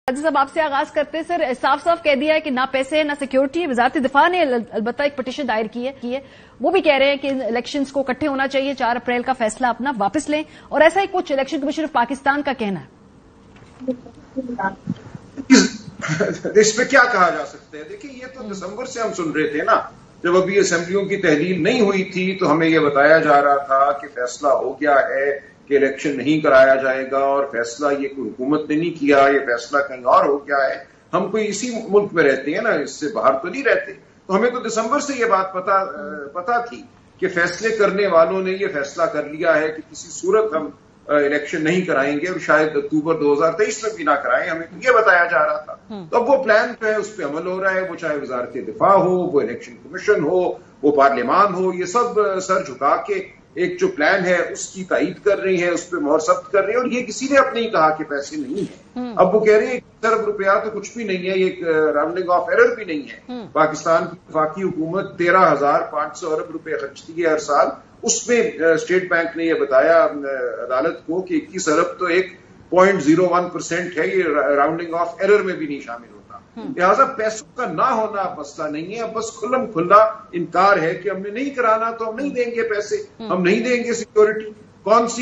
صاحب آپ سے آغاز کرتے ہیں. سر صاف صاف کہہ دیا ہے کہ نہ پیسے نہ سیکیورٹی ہے. وزارت دفاع نے البتہ ایک پٹیشن دائر کی ہے, وہ بھی کہہ رہے ہیں کہ الیکشنز کو اکٹھے ہونا چاہیے, 4 اپریل کا فیصلہ اپنا واپس لیں, اور ایسا ہی کچھ الیکشن کمیشن آف پاکستان کا کہنا ہے. اس پہ کیا کہا جا سکتا ہے؟ دیکھیں یہ تو دسمبر سے ہم سن رہے تھے نا, جب ابھی اسمبلیوں کی تحلیل نہیں ہوئی تھی تو ہمیں یہ بتایا جا رہا تھا کہ فیصلہ ہو گیا ہے کہ الیکشن نہیں کرایا جائے گا, اور فیصلہ یہ کوئی حکومت نے نہیں کیا, یہ فیصلہ کہیں اور ہو گیا ہے. ہم کوئی اسی ملک میں رہتے ہیں نا, اس سے باہر تو نہیں رہتے, تو ہمیں تو دسمبر سے یہ بات پتا تھی کہ فیصلے کرنے والوں نے یہ فیصلہ کر لیا ہے کہ کسی صورت ہم الیکشن نہیں کرائیں گے, اور شاید اکتوبر 2023 میں بھی نہ کرائیں. ہمیں تو یہ بتایا جا رہا تھا. تو اب وہ پلان جو ہے اس پہ عمل ہو رہا ہے, وہ چاہے وزارت دفاع ہو, وہ الیکشن کمیشن ہو, وہ پارلیمان ہو, یہ سب سر جھکا کے ایک جو پلان ہے اس کی تائید کر رہی ہے, اس پہ مہر ثبت کر رہی ہے. اور یہ کسی نے اب نہیں کہا کہ پیسے نہیں ہیں. اب وہ کہہ رہے ہیں 1 ارب روپیہ تو کچھ بھی نہیں ہے, یہ ایک راؤنڈنگ آف ایرر بھی نہیں ہے. پاکستان کی وفاقی حکومت 13,500 ارب روپے خرچتی ہے ہر سال. اس میں اسٹیٹ بینک نے یہ بتایا عدالت کو کہ 21 ارب تو 1.01% ہے, یہ راؤنڈنگ آف ایرر میں بھی نہیں شامل ہوتا. لہٰذا پیسوں کا نہ ہونا مسئلہ نہیں ہے, بس کھلم کھلا انکار ہے کہ ہم نے نہیں کرانا تو ہم نہیں دیں گے پیسے, ہم نہیں دیں گے سیکیورٹی. کون سی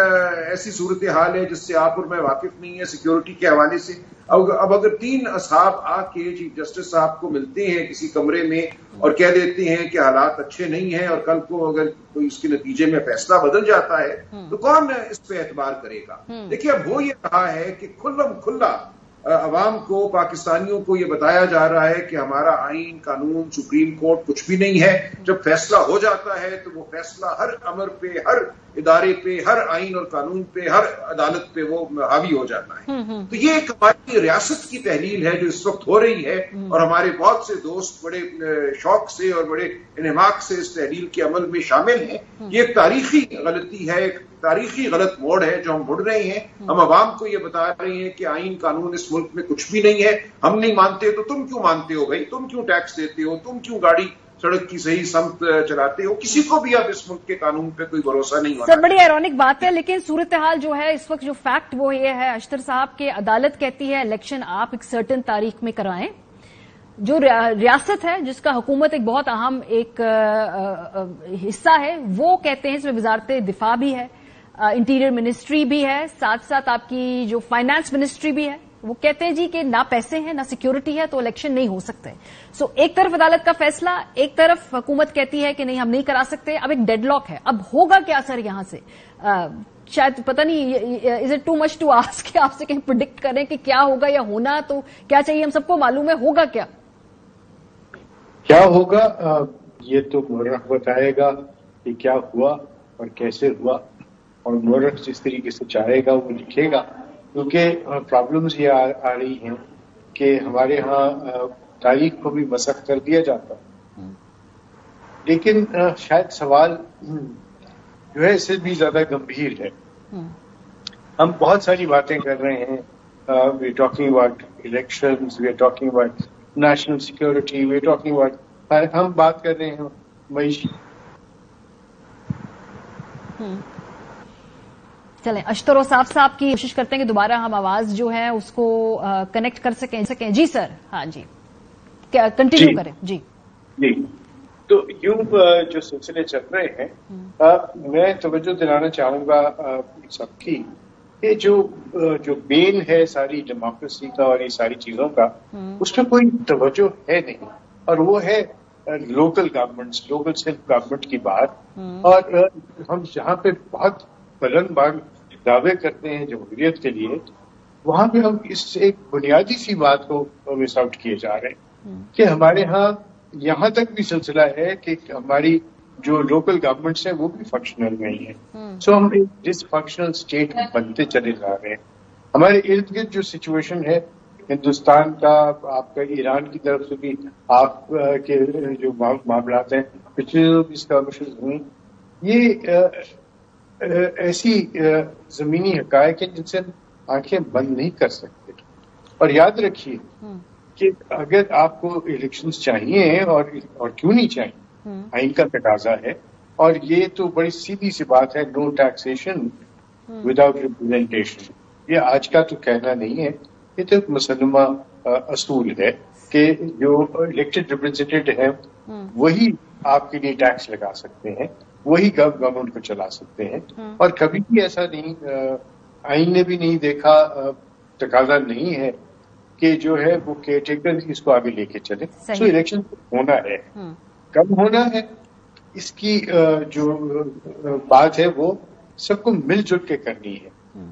ایسی صورتحال ہے جس سے آپ اور میں واقف نہیں ہے سیکیورٹی کے حوالے سے؟ اب اگر 3 اصحاب آ کے چیف جسٹس صاحب کو ملتے ہیں کسی کمرے میں اور کہہ دیتے ہیں کہ حالات اچھے نہیں ہیں, اور کل کو اگر کوئی اس کے نتیجے میں فیصلہ بدل جاتا ہے تو کون اس پہ اعتبار کرے گا؟ دیکھیے اب وہ یہ کہا ہے کہ کھلم کھلا عوام کو, پاکستانیوں کو یہ بتایا جا رہا ہے کہ ہمارا آئین, قانون, سپریم کورٹ کچھ بھی نہیں ہے. جب فیصلہ ہو جاتا ہے تو وہ فیصلہ ہر امر پہ, ہر ادارے پہ, ہر آئین اور قانون پہ, ہر عدالت پہ وہ حاوی ہو جاتا ہے. تو یہ ایک ہماری ریاست کی تحلیل ہے جو اس وقت ہو رہی ہے, اور ہمارے بہت سے دوست بڑے شوق سے اور بڑے انہماک سے اس تحلیل کے عمل میں شامل ہیں. یہ ایک تاریخی غلطی ہے, ایک تاریخی غلط موڑ ہے جو ہم مڑ رہے ہیں. ہم عوام کو یہ بتا رہے ہیں کہ آئین قانون اس ملک میں کچھ بھی نہیں ہے, ہم نہیں مانتے تو تم کیوں مانتے ہو بھائی, تم کیوں ٹیکس دیتے ہو, تم کیوں گاڑی سڑک کی صحیح سمت چلاتے ہو. کسی کو بھی اب اس ملک کے قانون پہ کوئی بھروسہ نہیں ہوتا. سر بڑی ایرونک بات ہے, لیکن صورتحال جو ہے اس وقت جو فیکٹ وہ یہ ہے اشتر صاحب کہ عدالت کہتی ہے الیکشن آپ ایک سرٹن تاریخ میں کرائیں. جو ریاست ہے جس کا حکومت ایک بہت اہم ایک حصہ ہے, وہ کہتے ہیں اس میں وزارت دفاع بھی ہے, انٹیریئر منسٹری بھی ہے, ساتھ ساتھ آپ کی جو فائنانس منسٹری بھی ہے, وہ کہتے ہیں جی کہ نہ پیسے ہیں نہ سیکیورٹی ہے تو الیکشن نہیں ہو سکتے. سو ایک طرف عدالت کا فیصلہ, ایک طرف حکومت کہتی ہے کہ نہیں ہم نہیں کرا سکتے. اب ایک ڈیڈ لاک ہے. اب ہوگا کیا سر یہاں سے؟ شاید پتہ نہیں, is it too much to ask کہ آپ سے کہیں پریڈکٹ کریں کہ کیا ہوگا, یا ہونا تو کیا چاہیے, ہم سب کو معلوم ہے ہوگا کیا ہوگا. یہ تو مورخ بتائے گا کہ کیا ہوا اور کیسے ہوا, اور مورخ جس طریقے سے چاہے گا وہ لکھے گا. کیونکہ پرابلمز یہ آ رہی ہیں کہ ہمارے ہاں تاریخ کو بھی مسخ کر دیا جاتا, لیکن شاید سوال جو ہے اس سے بھی زیادہ گمبھیر ہے. ہم بہت ساری باتیں کر رہے ہیں, we are talking about elections, we are talking about national security, we are talking about, ہم بات کر رہے ہیں معیشت. چلیں اشتر و صاف صاحب کی کوشش کرتے ہیں کہ دوبارہ ہم آواز جو ہے اس کو کنیکٹ کر سکیں. جی سر, ہاں جی کنٹینیو کریں. جی تو یوں جو سلسلے چل رہے ہیں, میں توجہ دلانا چاہوں گا سب کی کہ جو مین ہے ساری ڈیموکریسی کا اور یہ ساری چیزوں کا, اس میں کوئی توجہ ہے نہیں, اور وہ ہے local governments, local self government کی بات. اور ہم جہاں پہ بہت بلند باغ دعوے کرتے ہیں جمہوریت کے لیے, وہاں پہ ہم اس ایک بنیادی سی بات کو مس آؤٹ کیے جا رہے ہیں کہ ہمارے ہاں یہاں تک بھی سلسلہ ہے کہ ہماری جو لوکل گورنمنٹس ہیں وہ بھی فنکشنل نہیں ہیں. سو ہم ایک ڈس فنکشنل اسٹیٹ بنتے چلے جا رہے ہیں. ہمارے ارد گرد جو سچویشن ہے ہندوستان کا, آپ کا ایران کی طرف سے بھی آپ کے جو معاملات ہیں پچھلے جو ڈسکشن ہوئی, یہ ایسی زمینی حقائق ہیں جن سے آنکھیں بند نہیں کر سکتے. اور یاد رکھیے کہ اگر آپ کو الیکشنز چاہیے اور کیوں نہیں چاہیے, آئین کا تقاضا ہے, اور یہ تو بڑی سیدھی سی بات ہے, نو ٹیکسیشن وداؤٹ ریپرزینٹیشن. یہ آج کا تو کہنا نہیں ہے, یہ تو ایک مسلمہ اصول ہے کہ جو الیکٹڈ ریپرزینٹیٹیو ہیں وہی آپ کے لیے ٹیکس لگا سکتے ہیں, وہی گورنمنٹ کو چلا سکتے ہیں, اور کبھی بھی ایسا نہیں, آئین نے بھی نہیں دیکھا, تقاضا نہیں ہے کہ جو ہے وہ کیئر ٹیکر اس کو آگے لے کے چلے. سو الیکشن ہونا ہے, کب ہونا ہے اس کی جو بات ہے وہ سب کو مل جل کے کرنی ہے.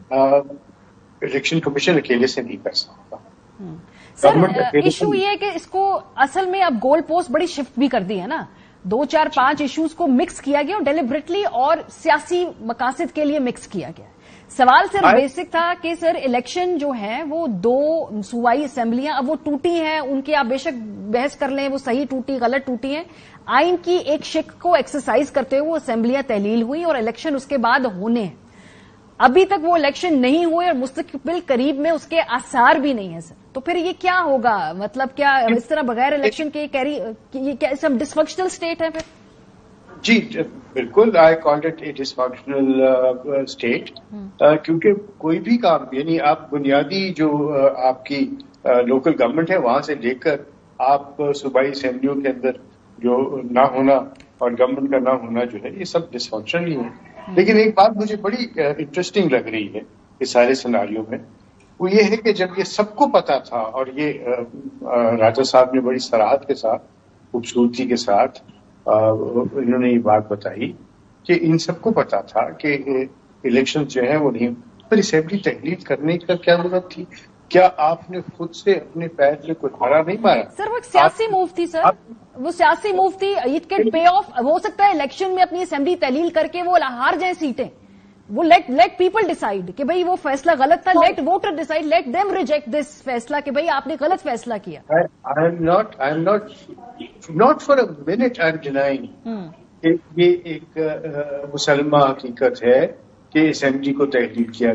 الیکشن کمیشن اکیلے سے نہیں کر سکتا. سر ایشو یہ ہے کہ اس کو اصل میں اب گول پوسٹ بڑی شفٹ بھی کر دی ہے نا, 2 4 5 ایشوز کو مکس کیا گیا اور ڈیلیبریٹلی اور سیاسی مقاصد کے لیے مکس کیا گیا. سوال صرف بیسک تھا کہ سر الیکشن جو ہے وہ 2 صوبائی اسمبلیاں اب وہ ٹوٹی ہیں, ان کی آپ بے شک بحث کر لیں وہ صحیح ٹوٹی غلط ٹوٹی ہیں, آئین کی ایک شق کو ایکسرسائز کرتے ہوئے وہ اسمبلیاں تحلیل ہوئی اور الیکشن اس کے بعد ہونے ہیں. ابھی تک وہ الیکشن نہیں ہوئے اور مستقبل قریب میں اس کے آثار بھی نہیں ہیں سر, تو پھر یہ کیا ہوگا؟ مطلب کیا اس طرح بغیر الیکشن کے یہ کیا ڈسفنکشنل اسٹیٹ ہے پھر؟ جی بالکل, I call it a dysfunctional state, کیونکہ کوئی بھی کام یعنی آپ بنیادی جو آپ کی لوکل گورنمنٹ ہے وہاں سے لے کر آپ صوبائی اسمبلیوں کے اندر جو نہ ہونا اور گورنمنٹ کا نہ ہونا جو ہے یہ سب ڈسفنکشن ہی ہے. لیکن ایک بات مجھے بڑی انٹرسٹنگ لگ رہی ہے اس سارے سیناریو میں, وہ یہ ہے کہ جب یہ سب کو پتا تھا, اور یہ راجہ صاحب نے بڑی صراحت کے ساتھ خوبصورتی کے ساتھ انہوں نے یہ بات بتائی کہ ان سب کو پتا تھا کہ الیکشن جو ہیں وہ نہیں, پر اسمبلی تحلیل کرنے کا کیا ضرورت تھی؟ کیا آپ نے خود سے اپنے پیر میں کوئی کھڑا نہیں مارا؟ سر وہ ایک سیاسی موو تھی سر, وہ سیاسی موو تھی. It can pay off. ہو سکتا ہے الیکشن میں اپنی اسمبلی تحلیل کر کے وہ ہار جائیں سیٹیں, وہ لیٹ پیپل ڈیسائیڈ کہ بھئی وہ فیصلہ غلط تھا, let voter decide, let them reject this فیصلہ کہ بھئی آپ نے غلط فیصلہ کیا. I am not for a minute I am denying کہ یہ ایک مسلمہ حقیقت ہے کہ اسمبلی کو تحلیل کیا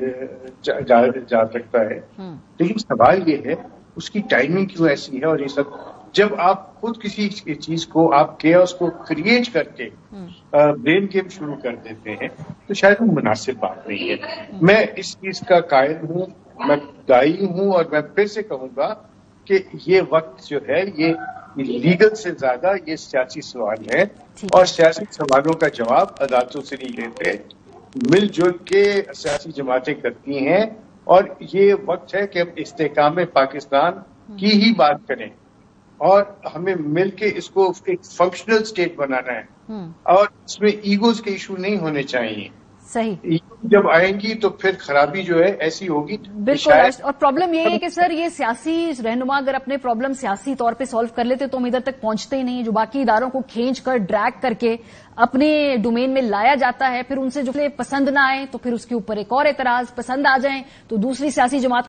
جا سکتا ہے, لیکن سوال یہ ہے اس کی ٹائمنگ کیوں ایسی ہے. اور یہ سب جب آپ خود کسی چیز کو آپ کیوس کو کریٹ کر کے برین گیم شروع کر دیتے ہیں تو شاید وہ مناسب بات نہیں ہے. میں اس چیز کا قائل ہوں, میں دائی ہوں, اور میں پھر سے کہوں گا کہ یہ وقت جو ہے یہ لیگل سے زیادہ یہ سیاسی سوال ہے, اور سیاسی سوالوں کا جواب عدالتوں سے نہیں لیتے, مل جل کے سیاسی جماعتیں کرتی ہیں. اور یہ وقت ہے کہ ہم استحکام پاکستان کی ہی بات کریں, اور ہمیں مل کے اس کو ایک فنکشنل اسٹیٹ بنانا ہے, اور اس میں ایگوز کے ایشو نہیں ہونے چاہیے. صحیح, جب آئیں گی تو پھر خرابی جو ہے ایسی ہوگی. بالکل, اور پرابلم یہ ہے کہ سر یہ سیاسی رہنما اگر اپنے پرابلم سیاسی طور پہ سالو کر لیتے تو ہم ادھر تک پہنچتے ہی نہیں. جو باقی اداروں کو کھینچ کر ڈریگ کر کے اپنے ڈومین میں لایا جاتا ہے, پھر ان سے جو پسند نہ آئے تو پھر اس کے اوپر ایک اور اعتراض, پسند آ جائیں تو دوسری سیاسی جماعت